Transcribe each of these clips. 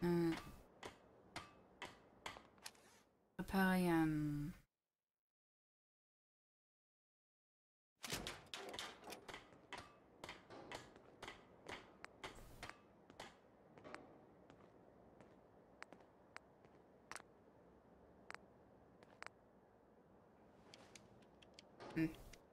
Äh, reparieren. Hm.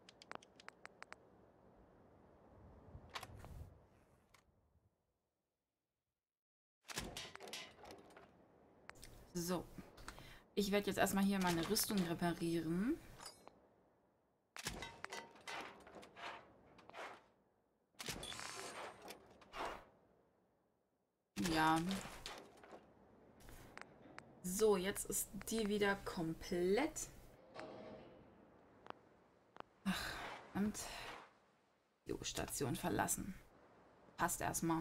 So. Ich werde jetzt erstmal hier meine Rüstung reparieren. Ja. So, jetzt ist die wieder komplett. Und Station verlassen. Passt erstmal.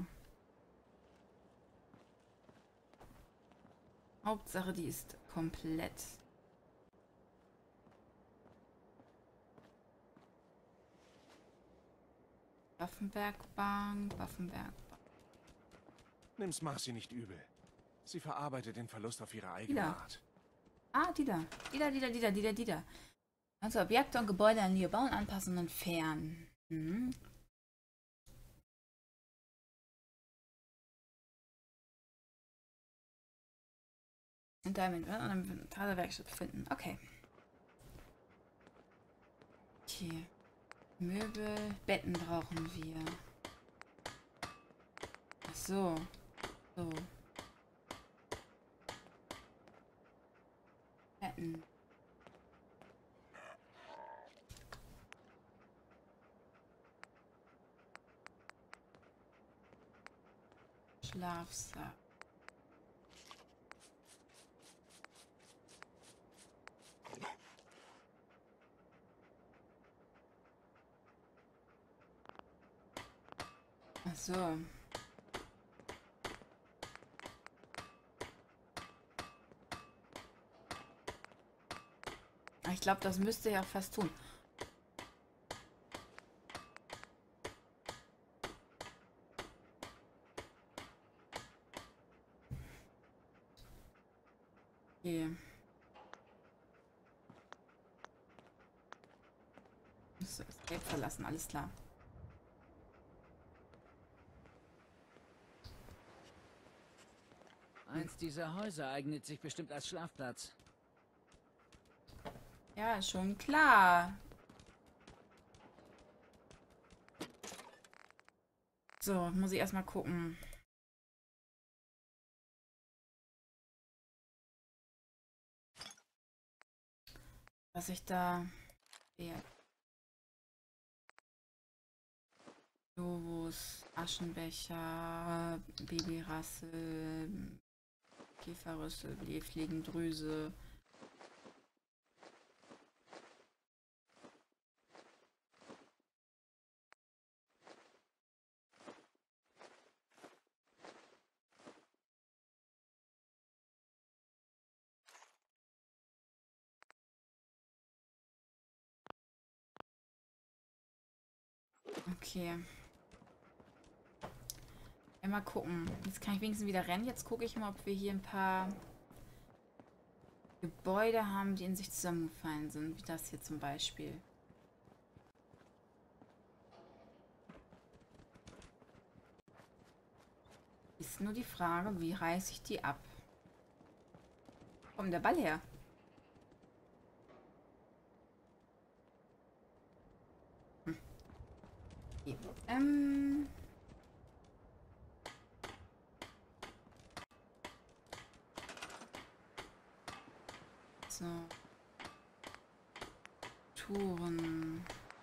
Hauptsache, die ist komplett. Waffenwerkbank, Waffenwerkbank. Nimm's Marcy nicht übel. Sie verarbeitet den Verlust auf ihre Die eigene da. Art. Ah, die da. Die da. Also Objekte und Gebäude an ihr bauen, anpassen und entfernen. Mhm. In deinem Inventar der Werkstatt befinden. Okay. Okay. Möbel, Betten brauchen wir. Ach so. So. Betten. Schlafsack. Ach so. Ich glaube, das müsste ja fast tun. Okay. Muss das Geld verlassen, alles klar. Eins dieser Häuser eignet sich bestimmt als Schlafplatz. Ja, schon klar. So, muss ich erstmal gucken. Was ich da. Ja. Globus, Aschenbecher, Babyrassel, Kieferrüssel, Fliegendrüse. Okay. Ja, mal gucken. Jetzt kann ich wenigstens wieder rennen. Jetzt gucke ich mal, ob wir hier ein paar Gebäude haben, die in sich zusammengefallen sind. Wie das hier zum Beispiel. Ist nur die Frage, wie reiße ich die ab? Wo kommt der Ball her? Okay. So. Touren.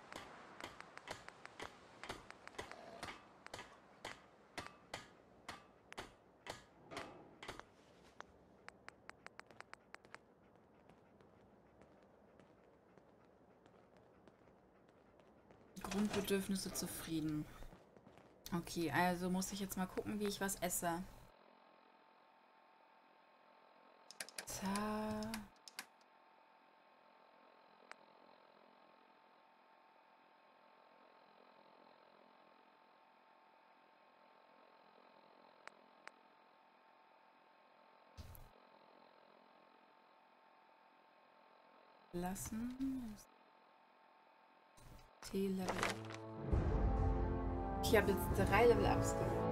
Grundbedürfnisse zufrieden. Okay, also muss ich jetzt mal gucken, wie ich was esse. Ta. lassen. T-Level. Ich habe jetzt 3 Level-Ups gemacht.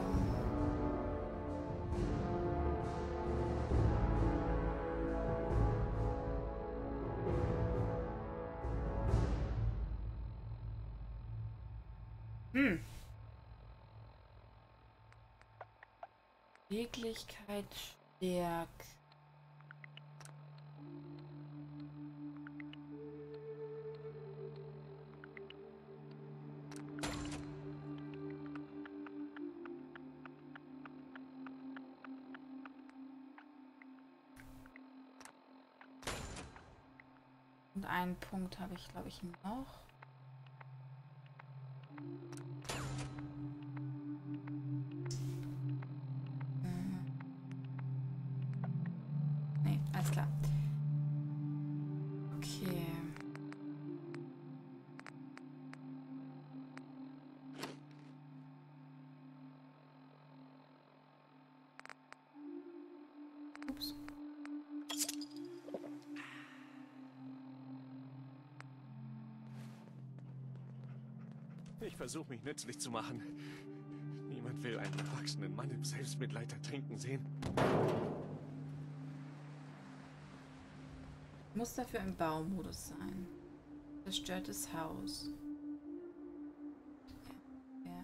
Beweglichkeit stärkt. Und einen Punkt habe ich, glaube ich, noch. Nee, alles klar. Okay. Ups. Ich versuche mich nützlich zu machen. Niemand will einen erwachsenen Mann im Selbstmitleid ertrinken sehen. Muss dafür im Baumodus sein. Zerstörtes Haus. Ja.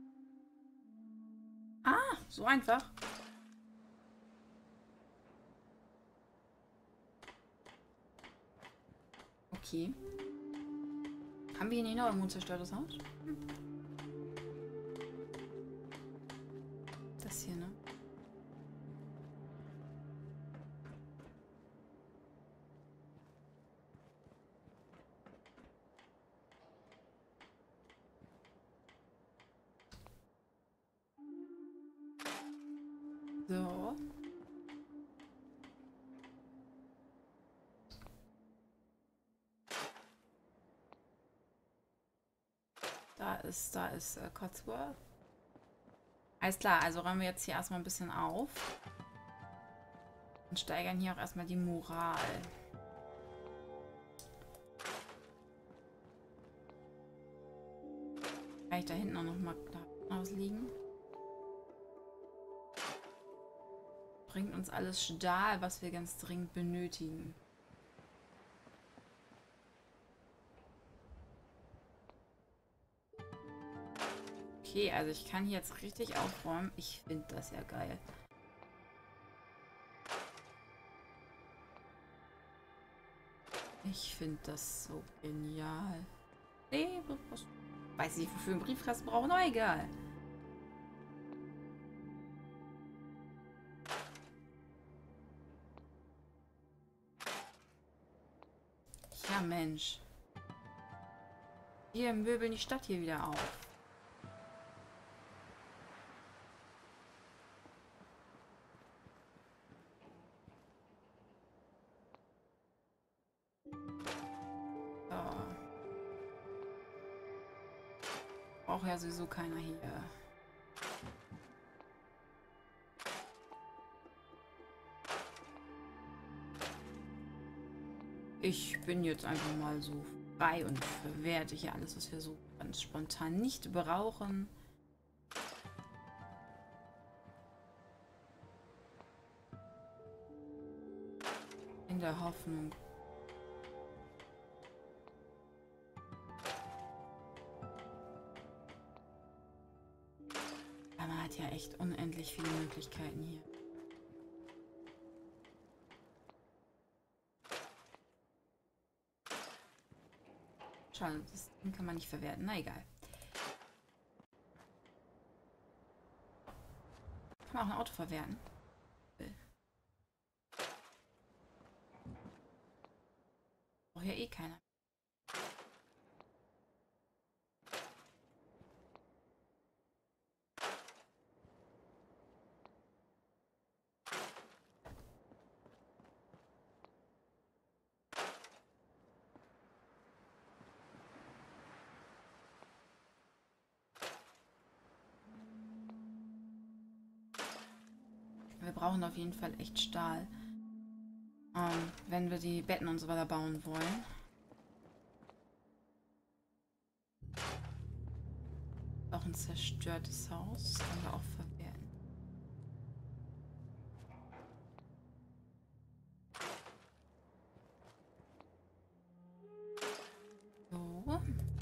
Ah, so einfach. Okay. Haben wir hier nicht noch irgendwo ein zerstörtes Haus? Das hier, ne? So. Da ist Cotsworth. Alles klar, also räumen wir jetzt hier erstmal ein bisschen auf. Und steigern hier auch erstmal die Moral. Kann ich da hinten auch noch mal ausliegen? Bringt uns alles Stahl, was wir ganz dringend benötigen. Okay, also ich kann hier jetzt richtig aufräumen. Ich finde das ja geil. Ich finde das so genial. Nee, was weiß ich, wofür ein Briefkasten brauchen, aber egal. Ja, Mensch. Wir möbeln die Stadt hier wieder auf. Braucht ja sowieso keiner hier. Ich bin jetzt einfach mal so frei und verwerte hier alles, was wir so ganz spontan nicht brauchen. In der Hoffnung. Man hat ja echt unendlich viele Möglichkeiten hier. Schade, das Ding kann man nicht verwerten. Na egal. Kann man auch ein Auto verwerten? Braucht ja eh keiner. Wir brauchen auf jeden Fall echt Stahl. wenn wir die Betten und so weiter bauen wollen. Auch ein zerstörtes Haus. Das können wir auch verwerten. So.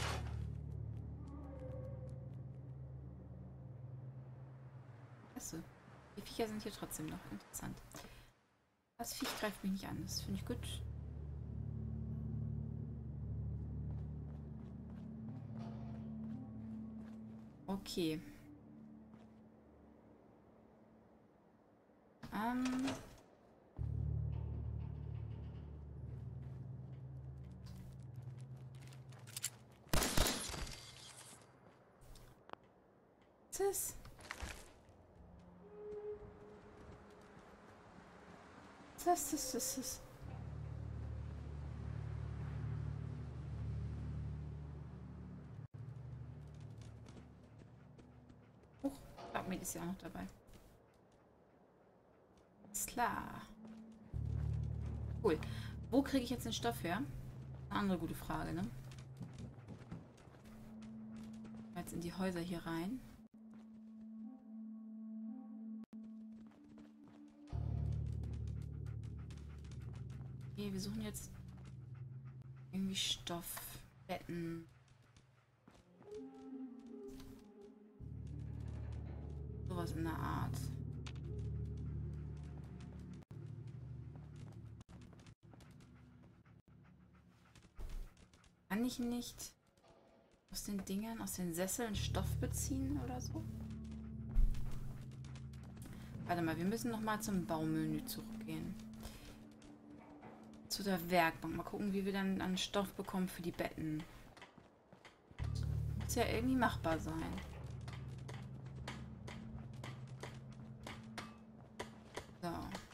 Achso. Die Viecher sind hier trotzdem noch interessant. Das Viech greift mich nicht an. Das finde ich gut. Okay. Das. Das. Mir ist ja auch noch dabei. Ist klar. Cool. Wo kriege ich jetzt den Stoff her? Eine andere gute Frage, ne? Jetzt in die Häuser hier rein. Okay, wir suchen jetzt irgendwie Stoff, Betten. Sowas in der Art. Kann ich nicht aus den Dingern, aus den Sesseln Stoff beziehen oder so? Warte mal, wir müssen noch mal zum Baumenü zurückgehen. Zu der Werkbank. Mal gucken, wie wir dann an Stoff bekommen für die Betten. Muss ja irgendwie machbar sein. So.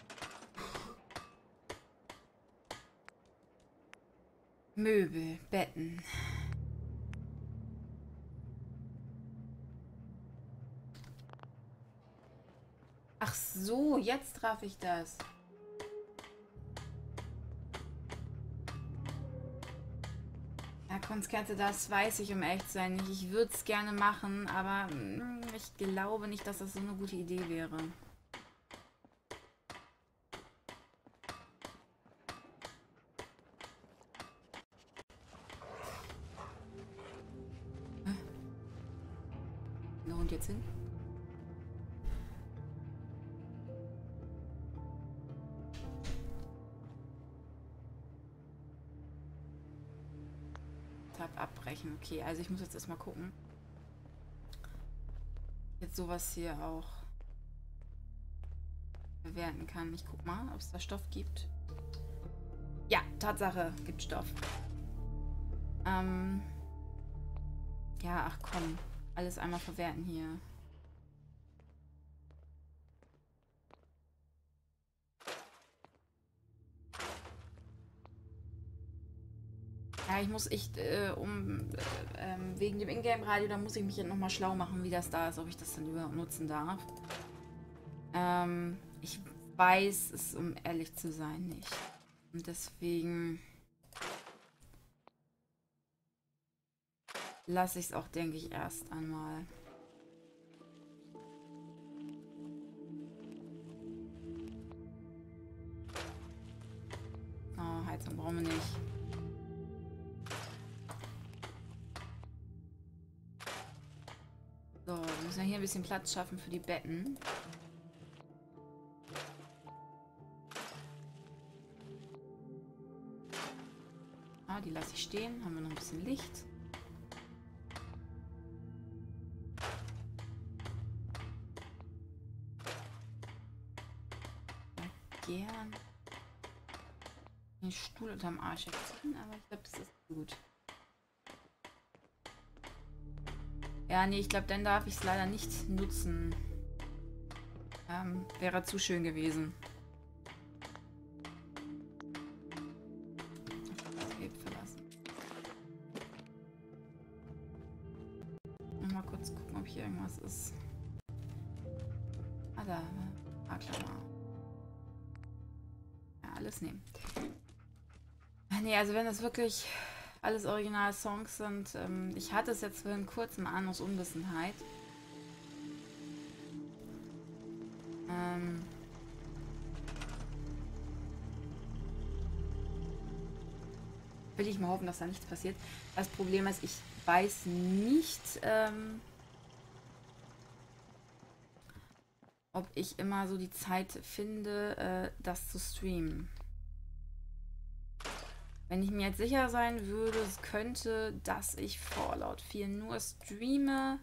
Möbel, Betten. Ach so, jetzt traf ich das. Ja, Kunstkerze, das weiß ich, um ehrlich zu sein, nicht. Ich würde es gerne machen, aber ich glaube nicht, dass das so eine gute Idee wäre. Wo und jetzt hin? Abbrechen. Okay, also ich muss jetzt erstmal gucken. Jetzt sowas hier auch bewerten kann. Ich guck mal, ob es da Stoff gibt. Ja, Tatsache, gibt Stoff. Ja, ach komm. Alles einmal verwerten hier. Ja, ich muss echt, wegen dem Ingame-Radio, da muss ich mich jetzt nochmal schlau machen, wie das da ist, ob ich das dann überhaupt nutzen darf. Ich weiß es, um ehrlich zu sein, nicht. Und deswegen lasse ich es auch, denke ich, erst einmal. Oh, Heizung brauchen wir nicht. So, wir müssen ja hier ein bisschen Platz schaffen für die Betten. Ah, die lasse ich stehen. Haben wir noch ein bisschen Licht. Gern den Stuhl unterm Arsch ziehen, aber ich glaube, das ist gut. Ja, nee, ich glaube, dann darf ich es leider nicht nutzen. Wäre zu schön gewesen. Verlassen. Mal kurz gucken, ob hier irgendwas ist. Ah, da. Ah, klar. Ja, alles nehmen. Nee, also wenn das wirklich alles Original-Songs sind, ich hatte es jetzt vorhin kurz mal an aus Unwissenheit. Will ich mal hoffen, dass da nichts passiert. Das Problem ist, ich weiß nicht, ob ich immer so die Zeit finde, das zu streamen. Wenn ich mir jetzt sicher sein würde, es könnte, dass ich Fallout 4 nur streame,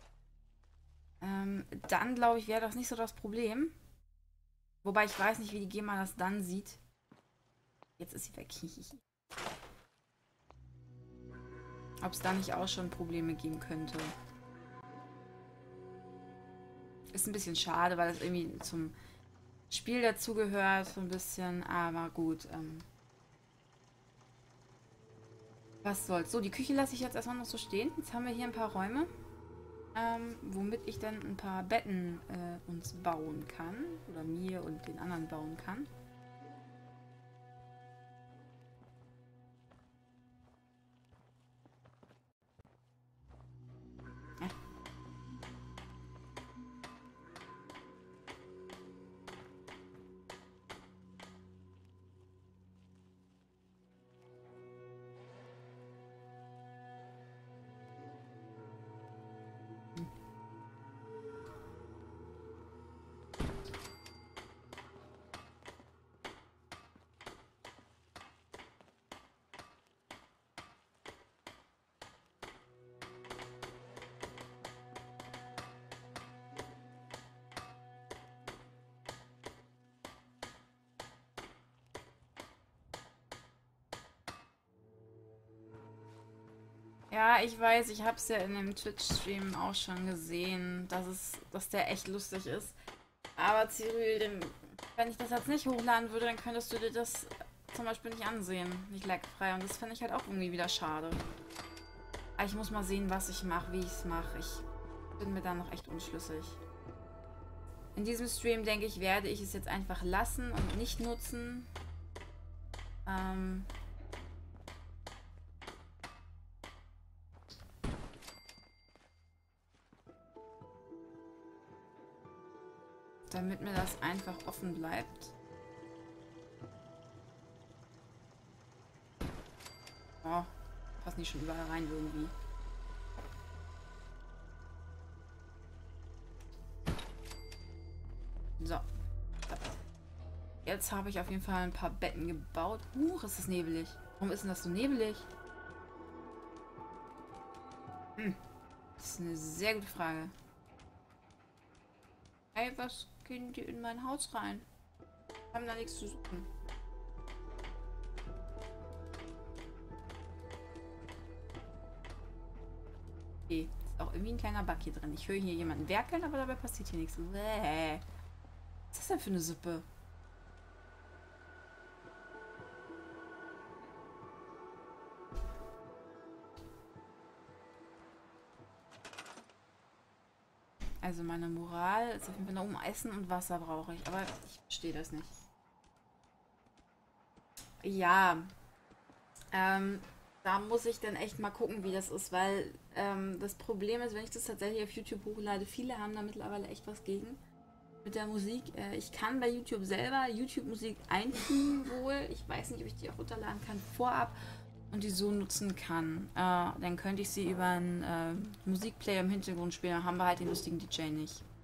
dann glaube ich, wäre das nicht so das Problem. Wobei ich weiß nicht, wie die GEMA das dann sieht. Jetzt ist sie weg. Ob es da nicht auch schon Probleme geben könnte. Ist ein bisschen schade, weil das irgendwie zum Spiel dazugehört, so ein bisschen. Aber gut, was soll's. So, die Küche lasse ich jetzt erstmal noch so stehen. Jetzt haben wir hier ein paar Räume, womit ich dann ein paar Betten uns bauen kann. Oder mir und den anderen bauen kann. Ja, ich weiß, ich habe es ja in dem Twitch-Stream auch schon gesehen, dass der echt lustig ist. Aber Cyril, wenn ich das jetzt nicht hochladen würde, dann könntest du dir das zum Beispiel nicht ansehen, nicht lagfrei. Und das finde ich halt auch irgendwie wieder schade. Aber ich muss mal sehen, was ich mache, wie ich es mache. Ich bin mir da noch echt unschlüssig. In diesem Stream, denke ich, werde ich es jetzt einfach lassen und nicht nutzen. Damit mir das einfach offen bleibt. Oh, passen die schon überall rein irgendwie. So. Jetzt habe ich auf jeden Fall ein paar Betten gebaut. Ist es nebelig. Warum ist denn das so nebelig? Das ist eine sehr gute Frage. Ey, was gehen die in mein Haus rein? Haben da nichts zu suchen. Okay, ist auch irgendwie ein kleiner Bug hier drin. Ich höre hier jemanden werkeln, aber dabei passiert hier nichts. Bäh. Was ist das denn für eine Suppe? Also meine Moral ist auf jeden Fall noch um Essen und Wasser brauche ich. Aber ich verstehe das nicht. Ja. Da muss ich dann echt mal gucken, wie das ist. Weil das Problem ist, wenn ich das tatsächlich auf YouTube hochlade, viele haben da mittlerweile echt was gegen. Mit der Musik. Ich kann bei YouTube selber YouTube-Musik einfügen wohl. Ich weiß nicht, ob ich die auch runterladen kann vorab. Und die so nutzen kann. Dann könnte ich sie über einen Musikplayer im Hintergrund spielen. Dann haben wir halt den lustigen DJ nicht.